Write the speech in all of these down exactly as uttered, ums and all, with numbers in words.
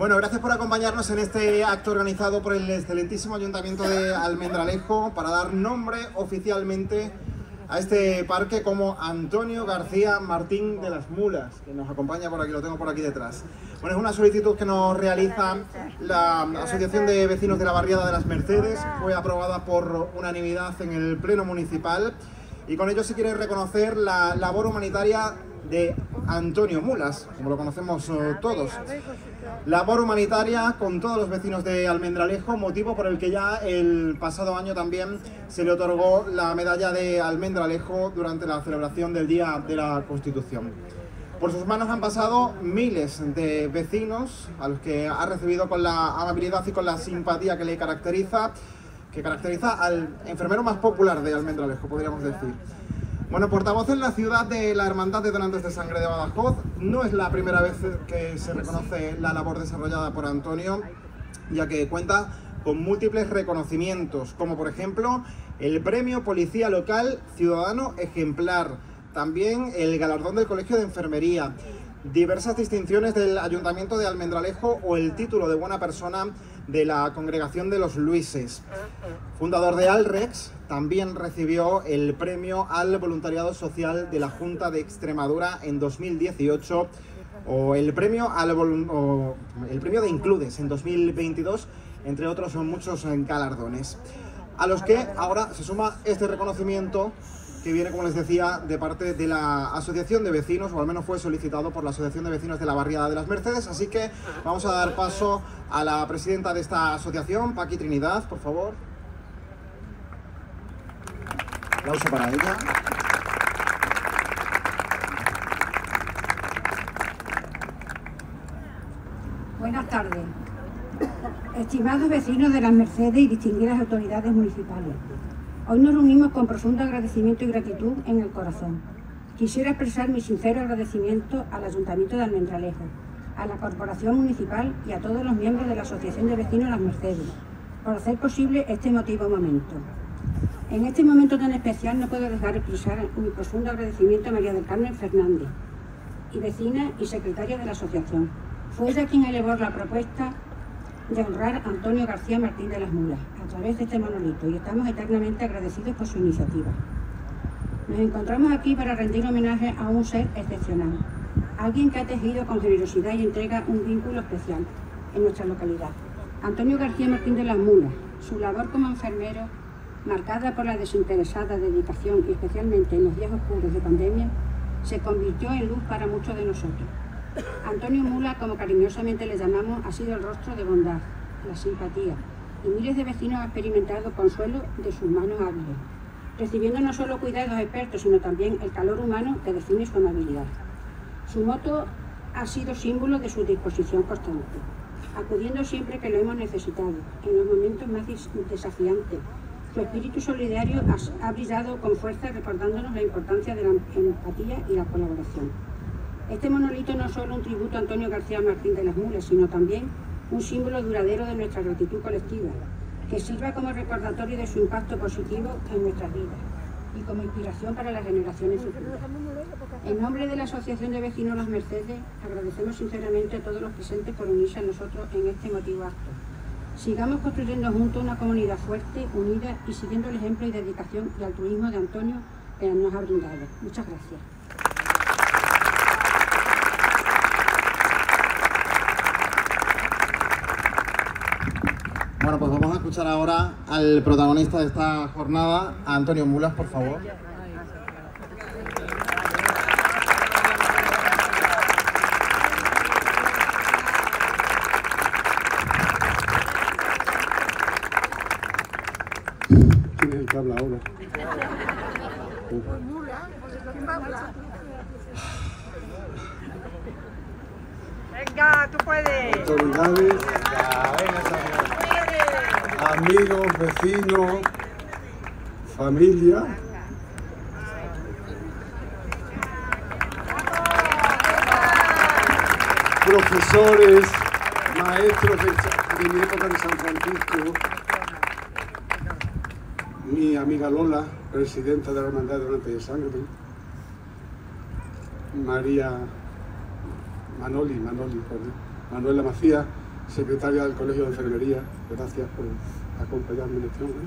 Bueno, gracias por acompañarnos en este acto organizado por el excelentísimo Ayuntamiento de Almendralejo para dar nombre oficialmente a este parque como Antonio García Martín de las Mulas, que nos acompaña por aquí, lo tengo por aquí detrás. Bueno, es una solicitud que nos realiza la Asociación de Vecinos de la Barriada de las Mercedes, fue aprobada por unanimidad en el Pleno Municipal y con ello se quiere reconocer la labor humanitaria de Antonio Mulas, como lo conocemos uh, todos. Labor humanitaria con todos los vecinos de Almendralejo, motivo por el que ya el pasado año también se le otorgó la medalla de Almendralejo durante la celebración del Día de la Constitución. Por sus manos han pasado miles de vecinos a los que ha recibido con la amabilidad y con la simpatía que le caracteriza, que caracteriza al enfermero más popular de Almendralejo, podríamos decir. Bueno, portavoz en la ciudad de la Hermandad de Donantes de Sangre de Badajoz, no es la primera vez que se reconoce la labor desarrollada por Antonio, ya que cuenta con múltiples reconocimientos, como por ejemplo el Premio Policía Local Ciudadano Ejemplar, también el galardón del Colegio de Enfermería, diversas distinciones del Ayuntamiento de Almendralejo o el título de buena persona de la Congregación de los Luises. Fundador de Alrex, también recibió el premio al voluntariado social de la Junta de Extremadura en dos mil dieciocho o el premio, al o el premio de Includes en dos mil veintidós, entre otros son muchos galardones, a los que ahora se suma este reconocimiento que viene, como les decía, de parte de la Asociación de Vecinos, o al menos fue solicitado por la Asociación de Vecinos de la Barriada de las Mercedes. Así que vamos a dar paso a la presidenta de esta asociación, Paqui Trinidad, por favor. Aplauso para ella. Buenas tardes, estimados vecinos de las Mercedes y distinguidas autoridades municipales. Hoy nos reunimos con profundo agradecimiento y gratitud en el corazón. Quisiera expresar mi sincero agradecimiento al Ayuntamiento de Almendralejo, a la Corporación Municipal y a todos los miembros de la Asociación de Vecinos de las Mercedes por hacer posible este emotivo momento. En este momento tan especial no puedo dejar de expresar mi profundo agradecimiento a María del Carmen Fernández, y vecina y secretaria de la asociación. Fue ella quien elevó la propuesta de honrar a Antonio García Martín de las Mulas a través de este monolito y estamos eternamente agradecidos por su iniciativa. Nos encontramos aquí para rendir homenaje a un ser excepcional, alguien que ha tejido con generosidad y entrega un vínculo especial en nuestra localidad. Antonio García Martín de las Mulas, su labor como enfermero, marcada por la desinteresada dedicación y especialmente en los días oscuros de pandemia, se convirtió en luz para muchos de nosotros. Antonio Mula, como cariñosamente le llamamos, ha sido el rostro de bondad, la simpatía, y miles de vecinos han experimentado consuelo de sus manos hábiles, recibiendo no solo cuidados expertos, sino también el calor humano que define su amabilidad. Su moto ha sido símbolo de su disposición constante, acudiendo siempre que lo hemos necesitado, en los momentos más desafiantes. Su espíritu solidario ha, ha brillado con fuerza, recordándonos la importancia de la empatía y la colaboración. Este monolito no es solo un tributo a Antonio García Martín de las Mulas, sino también un símbolo duradero de nuestra gratitud colectiva, que sirva como recordatorio de su impacto positivo en nuestras vidas y como inspiración para las generaciones futuras. En nombre de la Asociación de Vecinos Las Mercedes, agradecemos sinceramente a todos los presentes por unirse a nosotros en este emotivo acto. Sigamos construyendo juntos una comunidad fuerte, unida y siguiendo el ejemplo y dedicación y altruismo de Antonio que nos ha brindado. Muchas gracias. Bueno, pues vamos a escuchar ahora al protagonista de esta jornada, a Antonio Mulas, por favor. ¿Quién es el que habla ahora? Venga, tú puedes. Autoridades, amigos, vecinos, familia. Profesores, maestros de, de mi época de San Francisco, mi amiga Lola, presidenta de la Hermandad de Donantes de Sangre, María Manoli, Manoli, perdón, Manuela Macías, secretaria del Colegio de Enfermería, gracias por acompañarme en este momento.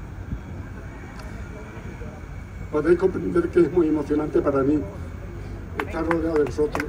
Podéis comprender que es muy emocionante para mí estar rodeado de vosotros.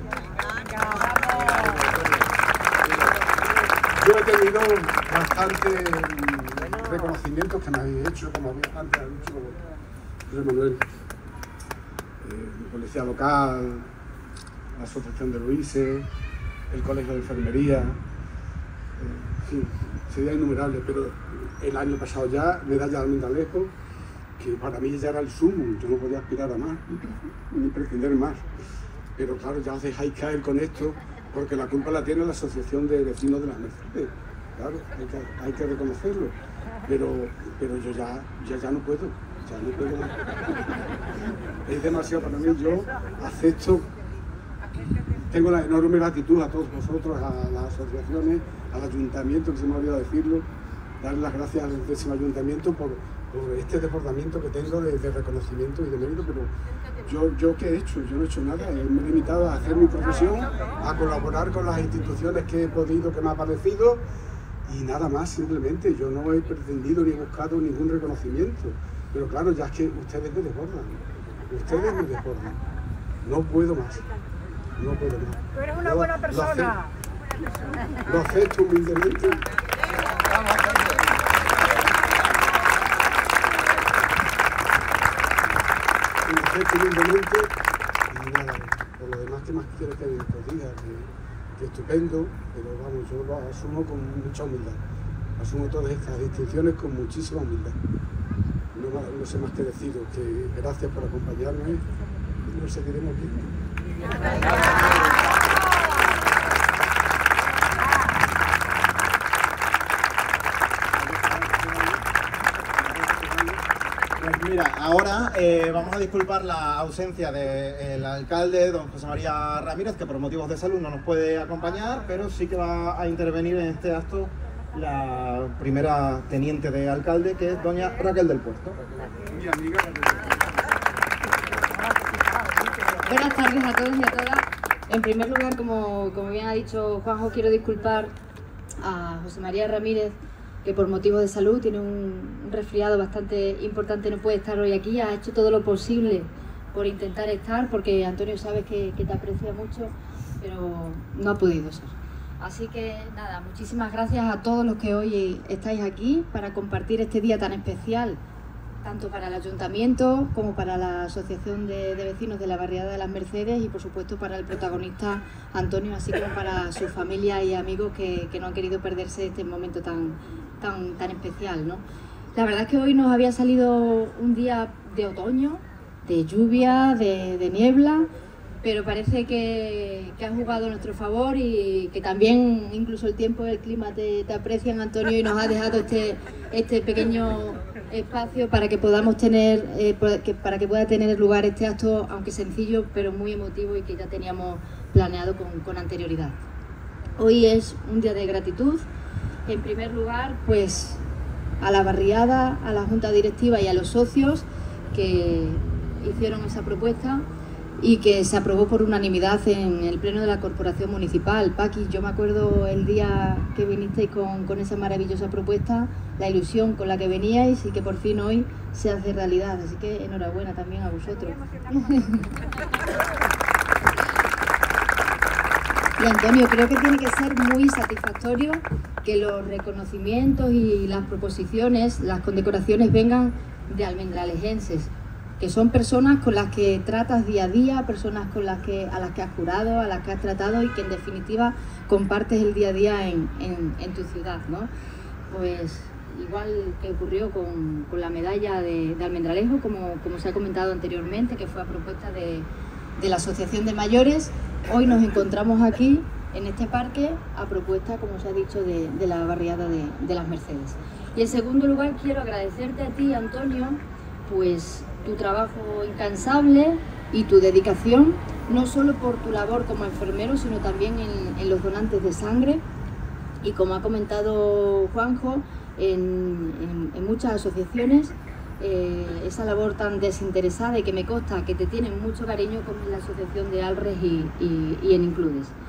Yo he tenido bastantes reconocimientos que me habéis hecho, como había antes dicho José Manuel, eh, el policía local, la Asociación de Luises, el Colegio de Enfermería, eh, en fin, sería innumerable, pero el año pasado ya, medalla de Almendralejo, que para mí ya era el sumo, yo no podía aspirar a más, ni pretender más. Pero claro, ya os dejáis caer con esto, porque la culpa la tiene la Asociación de Vecinos de las Mercedes. Claro, hay que, hay que reconocerlo. Pero, pero yo ya, ya, ya no puedo, ya no puedo más. Es demasiado para mí, yo acepto, tengo la enorme gratitud a todos vosotros, a las asociaciones, al ayuntamiento, que se me ha olvidado decirlo, darle las gracias al décimo ayuntamiento por, por este desbordamiento que tengo de, de reconocimiento y de mérito, pero yo, yo ¿qué he hecho? Yo no he hecho nada, me he limitado a hacer mi profesión, a colaborar con las instituciones que he podido, que me ha parecido, y nada más, simplemente. Yo no he pretendido ni he buscado ningún reconocimiento, pero claro, ya es que ustedes me desbordan, ustedes me desbordan, no puedo más, no puedo más. Tú eres una buena persona. Lo acepto humildemente. Lo acepto humildemente y nada, por lo demás, ¿qué más quiero que os diga? Que, que estupendo, pero vamos, yo lo asumo con mucha humildad. Asumo todas estas distinciones con muchísima humildad. No, no sé más que deciros, que gracias por acompañarme y nos seguiremos viendo. Mira, ahora eh, vamos a disculpar la ausencia del alcalde, don José María Ramírez, que por motivos de salud no nos puede acompañar, pero sí que va a intervenir en este acto la primera teniente de alcalde, que es doña Raquel del Puerto. Mi amiga. Buenas tardes a todos y a todas. En primer lugar, como, como bien ha dicho Juanjo, quiero disculpar a José María Ramírez, que por motivos de salud tiene un, un resfriado bastante importante, no puede estar hoy aquí. Ha hecho todo lo posible por intentar estar, porque Antonio sabe que, que te aprecia mucho, pero no ha podido ser. Así que nada, muchísimas gracias a todos los que hoy estáis aquí para compartir este día tan especial, tanto para el Ayuntamiento como para la Asociación de, de Vecinos de la Barriada de las Mercedes y por supuesto para el protagonista Antonio, así como para su familia y amigos que, que no han querido perderse este momento tan, tan, tan especial, ¿no? La verdad es que hoy nos había salido un día de otoño, de lluvia, de, de niebla, pero parece que, que ha jugado a nuestro favor y que también incluso el tiempo y el clima te, te aprecian, Antonio, y nos ha dejado este, este pequeño espacio para que podamos tener, eh, que, para que pueda tener lugar este acto, aunque sencillo, pero muy emotivo y que ya teníamos planeado con, con anterioridad. Hoy es un día de gratitud, en primer lugar, pues a la barriada, a la Junta Directiva y a los socios que hicieron esa propuesta y que se aprobó por unanimidad en el pleno de la Corporación Municipal. Paqui, yo me acuerdo el día que vinisteis con, con esa maravillosa propuesta, la ilusión con la que veníais y que por fin hoy se hace realidad, así que enhorabuena también a vosotros. Y Antonio, creo que tiene que ser muy satisfactorio que los reconocimientos y las proposiciones, las condecoraciones vengan de almendralejenses, que son personas con las que tratas día a día, personas con las que, a las que has jurado, a las que has tratado y que en definitiva compartes el día a día en, en, en tu ciudad, ¿no? Pues igual que ocurrió con, con la medalla de, de Almendralejo, como, como se ha comentado anteriormente, que fue a propuesta de, de la Asociación de Mayores, hoy nos encontramos aquí en este parque a propuesta, como se ha dicho, de, de la barriada de, de las Mercedes. Y en segundo lugar quiero agradecerte a ti, Antonio, pues tu trabajo incansable y tu dedicación, no solo por tu labor como enfermero, sino también en, en los donantes de sangre y, como ha comentado Juanjo, en, en, en muchas asociaciones, eh, esa labor tan desinteresada y que me consta que te tienen mucho cariño, como en la Asociación de Alres y, y, y en Includes.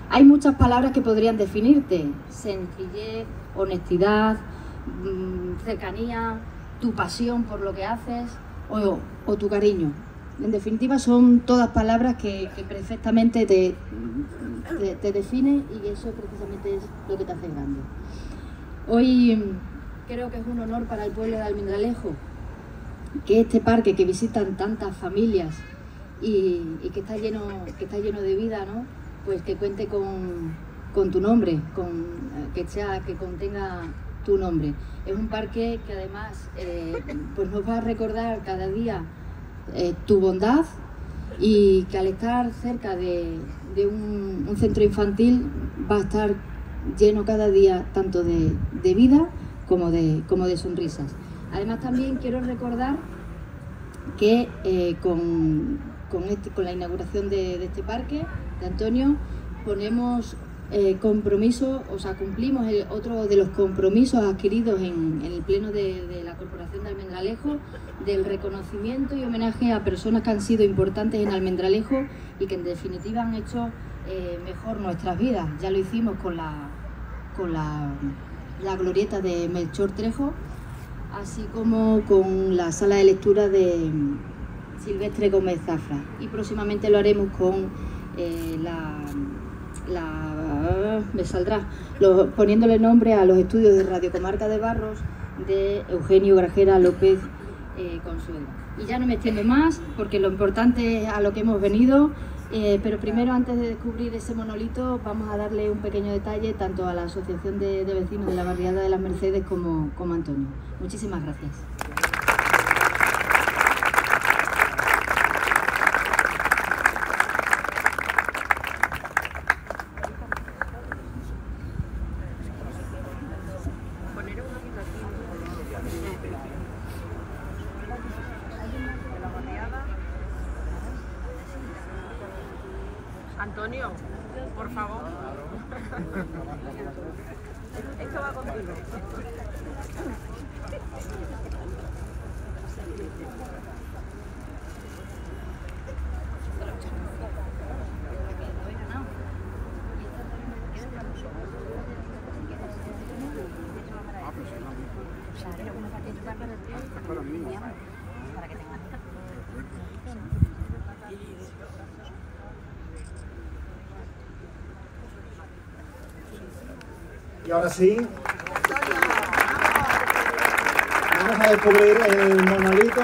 Hay muchas palabras que podrían definirte: sencillez, honestidad, cercanía, tu pasión por lo que haces o, o tu cariño. En definitiva, son todas palabras que, que perfectamente te, te, te definen, y eso precisamente es lo que te hace grande. Hoy creo que es un honor para el pueblo de Almendralejo que este parque que visitan tantas familias y, y que está lleno, que está lleno de vida, ¿no? Pues que cuente con, con tu nombre, con, que, sea, que contenga tu nombre. Es un parque que además eh, pues nos va a recordar cada día eh, tu bondad, y que al estar cerca de, de un, un centro infantil va a estar lleno cada día tanto de, de vida como de, como de sonrisas. Además, también quiero recordar que eh, con, con, este, con la inauguración de, de este parque, de Antonio, ponemos eh, compromiso, o sea, cumplimos el, otro de los compromisos adquiridos en, en el pleno de, de la Corporación de Almendralejo, del reconocimiento y homenaje a personas que han sido importantes en Almendralejo y que en definitiva han hecho eh, mejor nuestras vidas. Ya lo hicimos con la, con la, la glorieta de Melchor Trejo, así como con la sala de lectura de Silvestre Gómez Zafra, y próximamente lo haremos con eh, la, la me saldrá lo, poniéndole nombre a los estudios de Radio Comarca de Barros de Eugenio Grajera López eh, Consuelo. Y ya no me extiendo más porque lo importante es a lo que hemos venido. Eh, pero primero, antes de descubrir ese monolito, vamos a darle un pequeño detalle tanto a la Asociación de, de Vecinos de la Barriada de las Mercedes como, como a Antonio. Muchísimas gracias. Antonio, por favor. Esto va contigo. Y ahora sí, vamos a descubrir el monolito.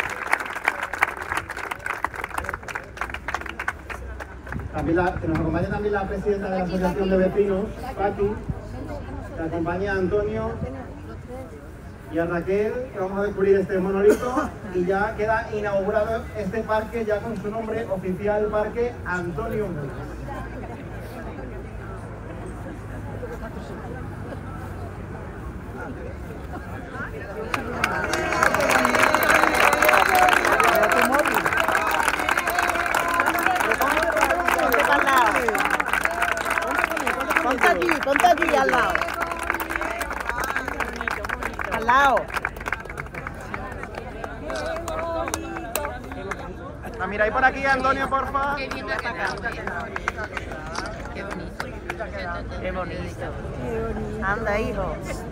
También la, que nos acompaña también la presidenta de la Asociación de Vecinos, Paqui, que acompaña a Antonio y a Raquel, que vamos a descubrir este monolito, y ya queda inaugurado este parque ya con su nombre oficial, Parque Antonio. Ponte aquí, ponte aquí al lado. Al lado. Ah, mira, ahí por aquí, Antonio, porfa. Qué bien destacado. Qué bonito. Qué bonito. Anda, hijo.